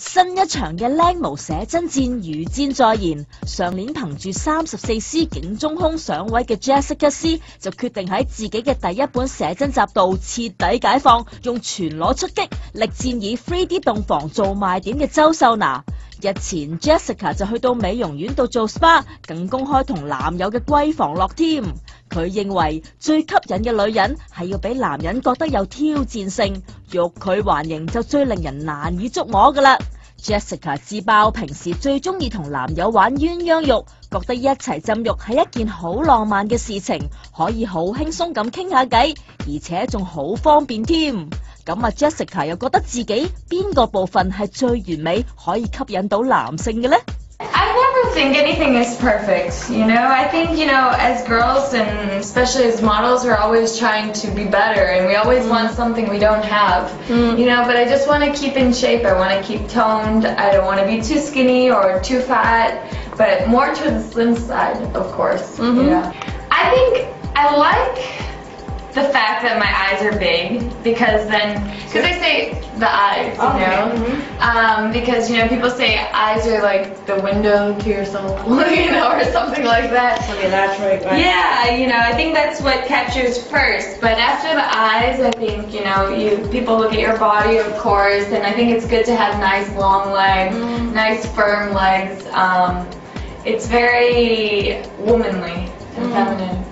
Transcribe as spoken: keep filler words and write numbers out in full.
新一場嘅靚模寫真戰如箭在弦，上年憑住三十四 C 警中兇上位嘅 Jessica C 就決定喺自己嘅第一本寫真集度徹底解放，用全裸出擊，力戰以 three D 洞房做賣點嘅周秀娜。日前 Jessica 就去到美容院度做 S P A， 更公開同男友嘅閨房樂添。佢認為最吸引嘅女人係要俾男人覺得有挑戰性，欲拒還迎就最令人難以捉摸㗎喇。Jessica 自爆平時最中意同男友玩鴛鴦浴，覺得一齊浸浴係一件好浪漫嘅事情，可以好輕鬆咁傾下偈，而且仲好方便添。咁啊 ，Jessica 又覺得自己邊個部分係最完美，可以吸引到男性嘅呢？ I never think anything is perfect, you know? I think, you know, as girls and especially as models, we're always trying to be better and we always want something we don't have, mm. you know? But I just want to keep in shape. I want to keep toned. I don't want to be too skinny or too fat, but more to the slim side, of course. Mm-hmm. Yeah. I think I like the fact that my eyes are big because then, because they say the eyes, you okay. know, mm-hmm. um, because, you know, people say eyes are like the window to your soul, you know, or something like that. Okay, that's right, right. Yeah, you know, I think that's what captures first, but after the eyes, I think, you know, you people look at your body, of course, and I think it's good to have nice long legs, mm. nice firm legs. Um, it's very womanly and mm. feminine.